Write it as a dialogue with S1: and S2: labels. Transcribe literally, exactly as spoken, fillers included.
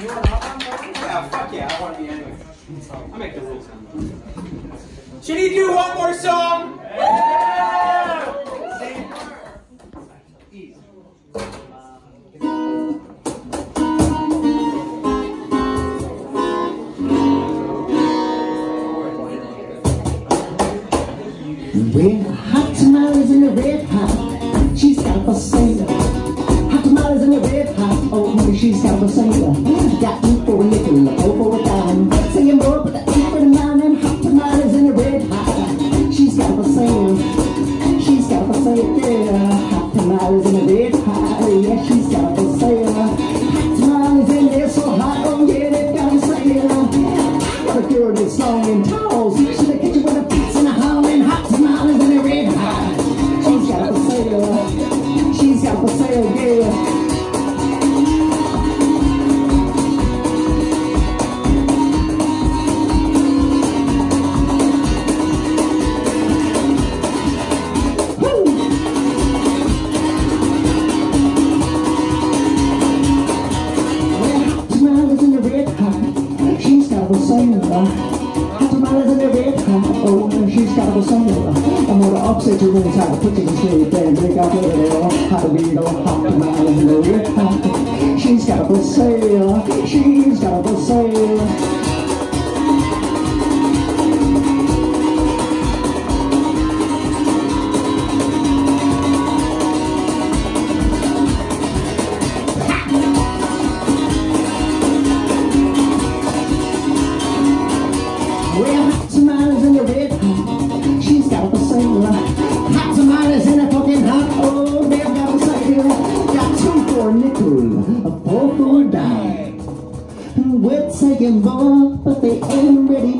S1: Yeah, fuck yeah, I want to be anyway. I'll make the rules. Should he do one more song? Yeah! Easy.
S2: Well, hot tamales in the red hot, she's got a for sale. Hot tamales in the red hot, oh, she's got a for sale. Got two for a nickel, oh for a dime. Saying more, but the eight for the nine, and hot tamales in the red hot, she's got a for sale. She's got a for sale, yeah. Hot tamales in the red hot, yeah, she's got a for sale. Hot tamales in there so hot, oh yeah, they got a sale. What a girl that's long and tall, see she the kitchen with a pizza and a howling hot tamales in the red hot. She's got a for sale, she's got a for sale, yeah. Hot tamales in the red hot, oh, she's got a sale. I'm gonna upset you really tight, put you in shade, then drink out of there. How do we know hot tamales in the red hot? She's got a sale, she's got a sale. Well, hot tamales in the red hot, she's got a for sale. Hot tamales in a fucking hot, oh, they've got a sale. Got two for a nickel, a four for a dime. We're taking more, but they ain't ready